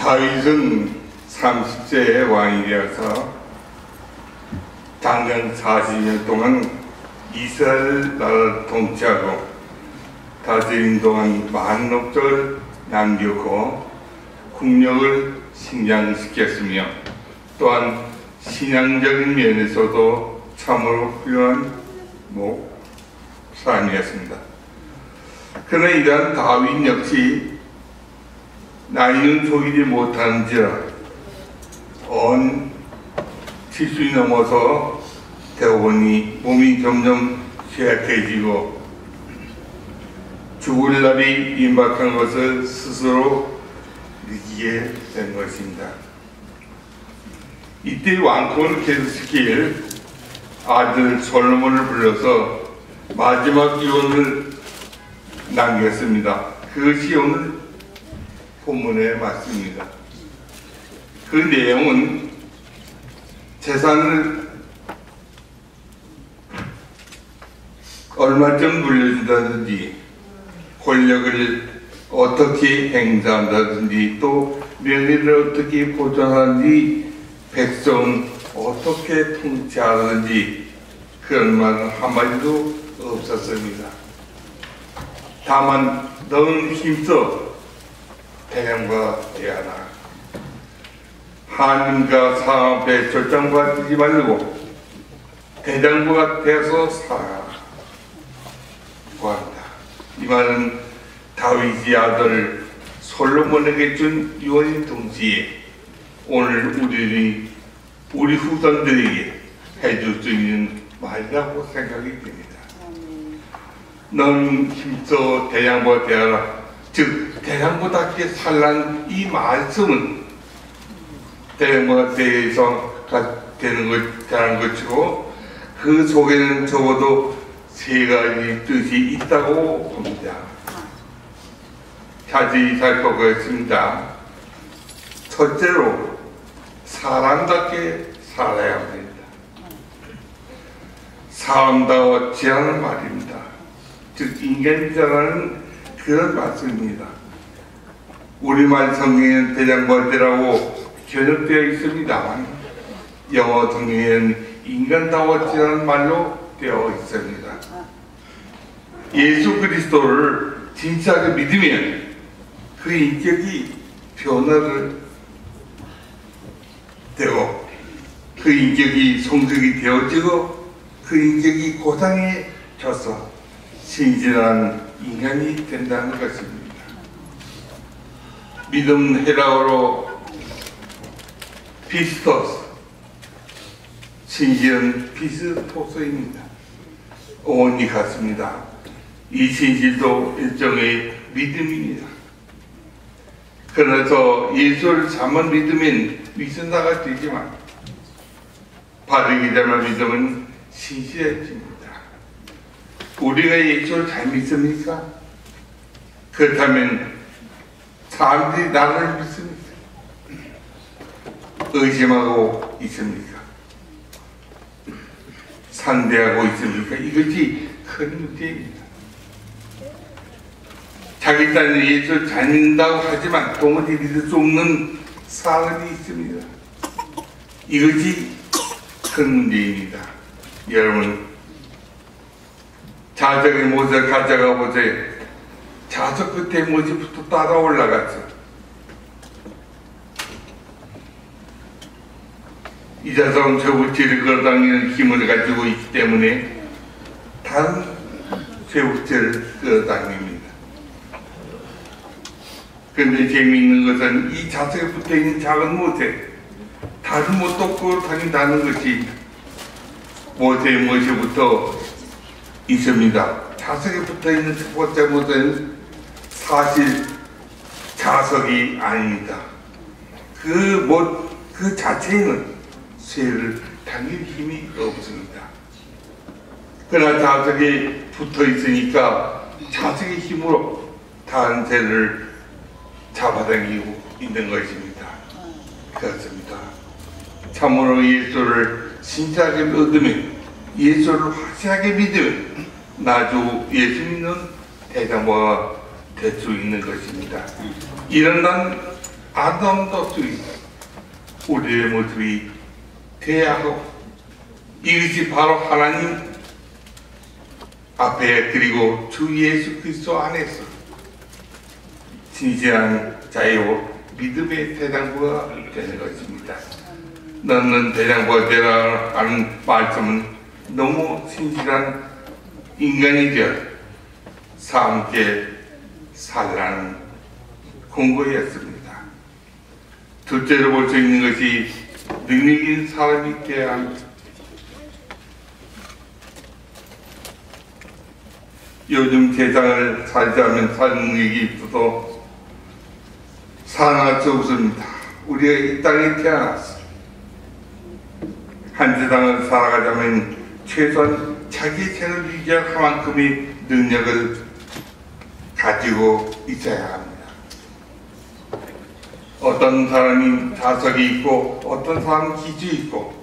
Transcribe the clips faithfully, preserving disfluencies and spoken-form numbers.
다윗은 삼십 세에 왕이 되어서 장장 사십 년 동안 이스라엘 나라를 통치하고 다스린 동안 많은 업적을 남겼고 국력을 신장시켰으며 또한 신앙적인 면에서도 참으로 훌륭한 뭐, 사람이었습니다. 그러나 이러한 다윗 역시 나이는 속이지 못하는지라 언 칠순이 넘어서 되어보니 몸이 점점 쇠약해지고 죽을 날이 임박한 것을 스스로 느끼게 된 것입니다. 이때 왕권을 계속시킬 아들 솔로몬을 불러서 마지막 유언을 남겼습니다. 그것이 오늘 본문의 말씀입니다. 그 내용은 재산을 얼마쯤 물려준다든지 권력을 어떻게 행사한다든지 또 명예를 어떻게 보존하는지 백성은 어떻게 통치하는지 그런 말은 한마디도 없었습니다. 다만 너는 힘써 대장부가 되어라. 하나님과 사람 앞에 절장받지 말고 대장부가 되어서 살아라. 구한다. 이 말은 다윗의 아들 솔로몬에게 준 유언인 동시에 오늘 우리 우리 후손들에게 해줄 수 있는 말이라고 생각이 됩니다. 너는 힘써 대장부가 되어라. 즉 대장부답게 살란 이 말씀은 대장부가 되어서 되는 것, 되는 것이고 그 속에는 적어도 세 가지 뜻이 있다고 봅니다. 자세히 살펴보겠습니다. 첫째로 사람답게 살아야 합니다. 사람다웠지 않은 말입니다. 즉 인간이라는 그런 말씀입니다. 우리말 성경에는 대장부가 되라고 번역되어 있습니다만 영어 성경에는 인간다웠지 않은 말로 되어 있습니다. 예수 그리스도를 진짜로 믿으면 그 인격이 변화를 되고 그 인격이 성숙이 되어지고 그 인격이 고상해져서 신실한 인간이 된다는 것입니다. 믿음 헤라어로 피스토스, 신실은 피스토스입니다. 어원이 같습니다. 이 신실도 일종의 믿음입니다. 그래서 예수를 잘못 믿으면 믿는다가 되지만 바르게 잘못 믿으면 신실해집니다. 우리가 예수를 잘 믿습니까? 그렇다면 사람들이 나를 믿습니까? 의심하고 있습니까? 상대하고 있습니까? 이것이 큰 문제입니다. 자기 딴 예수를 잘 믿는다고 하지만 도무지 믿을 수 없는 사람이 있습니다. 이것이 큰 문제입니다. 여러분, 자석의 못을 가져가 보세요. 자석 끝에 못이 붙어 따라 올라갔어. 이 자석은 저 부티를 끌어당기는 힘을 가지고 있기 때문에 다른 저 부티를 끌어당깁니다. 그런데 재미있는 것은 이 자석에 붙어있는 작은 못에 다른 못도 끌어당긴다는 것이 못에 못이 붙어 있습니다. 자석에 붙어있는 첫 번째 못은 사실 자석이 아닙니다. 그 못, 그 자체는 쇠를 당길 힘이 없습니다. 그러나 자석에 붙어 있으니까 자석의 힘으로 다른 쇠를 잡아당기고 있는 것입니다. 그렇습니다. 참으로 예수를 진짜하게 믿으면, 예수를 확실하게 믿으면 나주 예수 믿는 대장부가 될 수 있는 것입니다. 이런 난 아름다운 것들이 우리의 모습이 되어야 하고, 이것이 바로 하나님 앞에 그리고 주 예수 그리스도 안에서 진실한 자유 믿음의 대장부가 되는 것입니다. 너는 대장부가 되라 하는 말씀은 너무 진실한 인간이 되어 함께 살라는 공고였습니다. 둘째로 볼 수 있는 것이 능력인 사람이 되어야 합니다. 요즘 세상을 살자면 살 능력이 있어도 살아날 수 없습니다. 우리가 이 땅에 태어났어. 한 세상을 살아가자면 최소한 자기 생을 유지할 만큼의 능력을 가지고 있어야 합니다. 어떤 사람이 자석이 있고, 어떤 사람은 기질이 있고,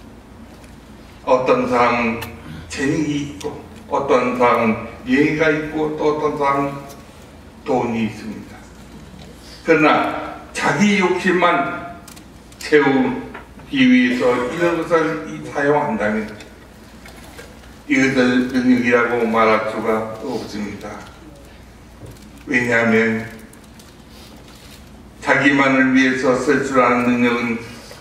어떤 사람은 재능이 있고, 어떤 사람은 예의가 있고, 또 어떤 사람은 돈이 있습니다. 그러나 자기 욕심만 채우기 위해서 이런 것을 사용한다면 이것을 능력이라고 말할 수가 없습니다. 왜냐하면 자기만을 위해서 쓸 줄 아는 능력은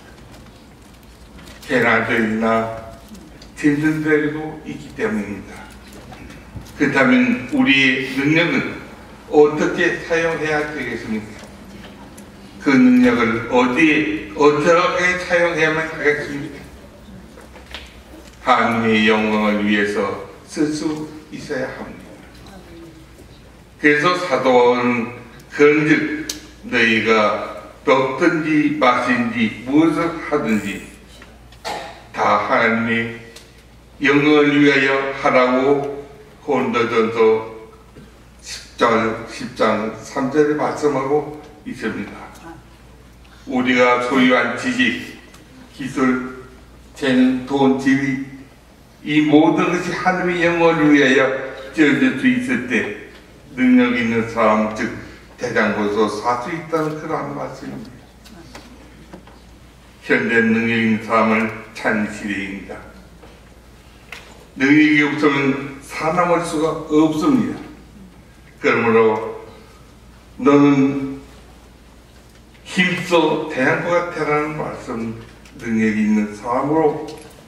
개나들이나 짐승들에도 있기 때문입니다. 그렇다면 우리의 능력은 어떻게 사용해야 되겠습니까? 그 능력을 어디에 어떻게 사용해야만 하겠습니까? 하나님의 영광을 위해서 쓸 수 있어야 합니다. 그래서 사도는 그런즉 너희가 먹든지 마신지 무엇을 하든지 다 하나님의 영광을 위하여 하라고 고린도전서 십 장 삼 절에 말씀하고 있습니다. 우리가 소유한 지식, 기술, 재능, 돈, 지위, 이 모든 것이 하나님의 영광을 위하여 지어질 수 있을 때 능력 있는 사람, 즉 대장부에서 살 수 있다는 그러한 말씀입니다. 현대 능력 있는 사람을 찾는 시대입니다. 능력이 없으면 살아남을 수가 없습니다. 그러므로 너는 힘써 대장부가 되라는 말씀, 능력이 있는 사람으로,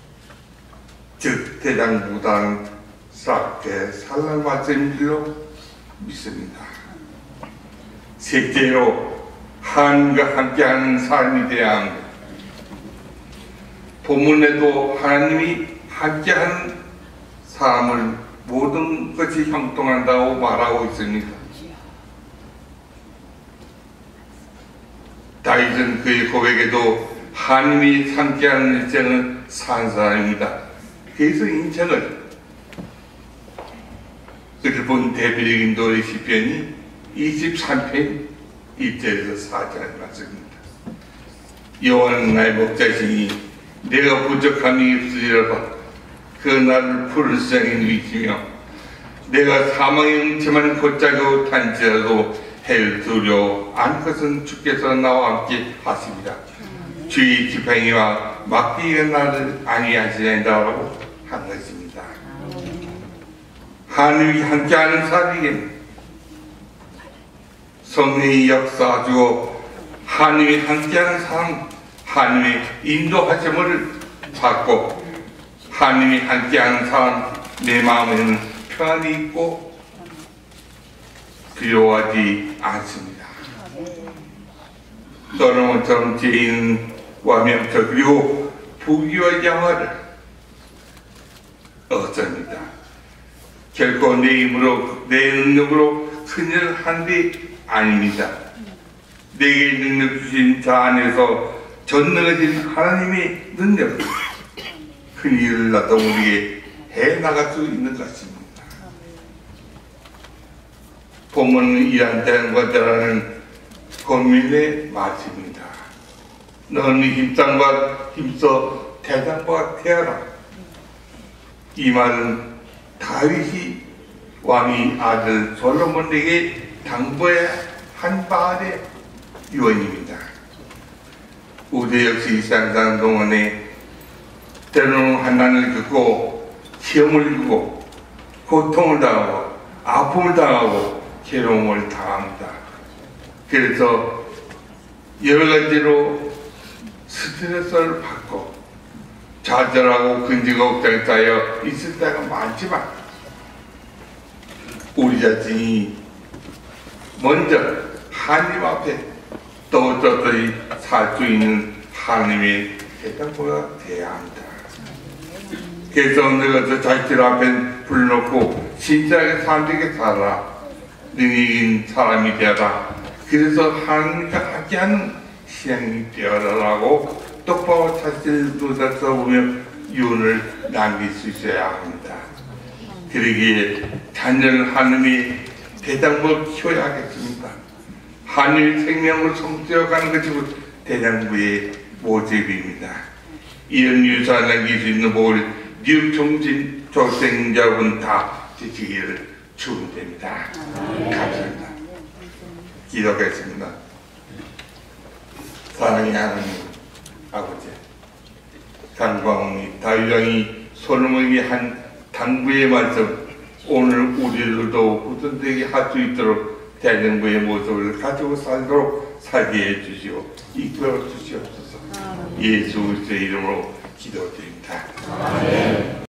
즉 대장부보다는 싹게 살라는 말씀인 줄로 믿습니다. 셋째로 하나님과 함께하는 삶이 되어야 합니다. 본문에도 하나님이 함께하는 사람을 모든 것이 형통한다고 말하고 있습니다. 다윗은 그의 고백에도 하나님이 함께하는 일생을 산 사람입니다. 그래서 인생을 그를 본 대표적인 노래 시편이 이십삼 편 일 절에서 사 절의 말씀입니다. 여호와는 나의 목자시니 내가 부족함이 없으리로다. 그 나를 푸른 수양에 누이시며 내가 사망의 음침한 골짜기로 탄지라도 해를 두려워 안 것은 주께서 나와 함께 하십니다. 주의 지팡이와 막대기가 나를 안위하시리라고 한 것입니다. 하나님이 함께하는 사람에게는 성령이 역사하고 하나님이 함께하는 사람, 하나님의 인도하심을 받고 하나님이 함께하는 사람, 내 마음에는 평안이 있고 두려워하지 않습니다. 솔로몬처럼 죄인과 명철 그리고 부귀와 영화를 얻습니다. 결코 내 힘으로 내 능력으로 큰일을 한 데 아닙니다. 내게 능력 주신 자 안에서 전능하신 하나님의 능력, 큰일을 나도 우리에게 해나갈 수 있는 것입니다. 본문은 이러한 대장부라는 고민의 말씀입니다. 너는 힘쌍과 힘써 대장부가 되어라. 이 말은 다윗이 왕이 아들 솔로몬에게 당부해 한 바의 유언입니다. 우리 역시 이 세상 사는 동안에 때로는 환난을 겪고 시험을 겪고 고통을 당하고 아픔을 당하고 괴로움을 당합니다. 그래서 여러 가지로 스트레스를 받고 좌절하고 근지걱정이 쌓여 있을 때가 많지만 우리 자신이 먼저 하나님 앞에 떳떳이 살 수 있는 하나님의 대장부가 되어야 합니다. 그래서 내가 저 자신 앞에 불러놓고 진짜하게 사람들에게 살아라. 능히 이긴 사람이 되어라. 그래서 하나님과 함께하는 신앙이 되어라라고 똑바로 자신을 눈에서 보며 유언을 남길 수 있어야 합니다. 그러기에 자녀를 하나님이 대장부를 키워야 하겠습니다. 하나님의 생명을 성취해가는 것이 대장부의 모습입니다. 이런 유산을 남길 수 있는 복을 뉴욕 총진 조생자분 다 지키기를 축원드립니다. 감사합니다. 기도하겠습니다. 사랑의 하나님 아버지, 강광이 다윗왕이 솔로몬에게 한 당부의 말씀, 오늘 우리들도 후손들에게 할 수 있도록 대장부의 모습을 가지고 살도록 살게 해주시오. 이끌어 주시옵소서. 예수 그리스도의 이름으로 기도드립니다. 아멘.